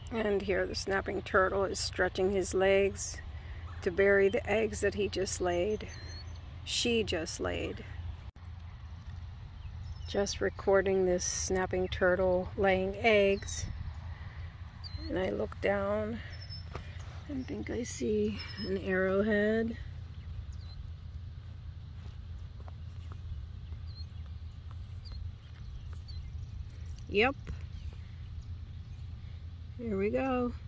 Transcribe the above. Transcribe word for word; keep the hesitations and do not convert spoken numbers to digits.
And here the snapping turtle is stretching his legs to bury the eggs that he just laid. She just laid. Just recording this snapping turtle laying eggs. And I look down and think I see an arrowhead. Yep. Here we go.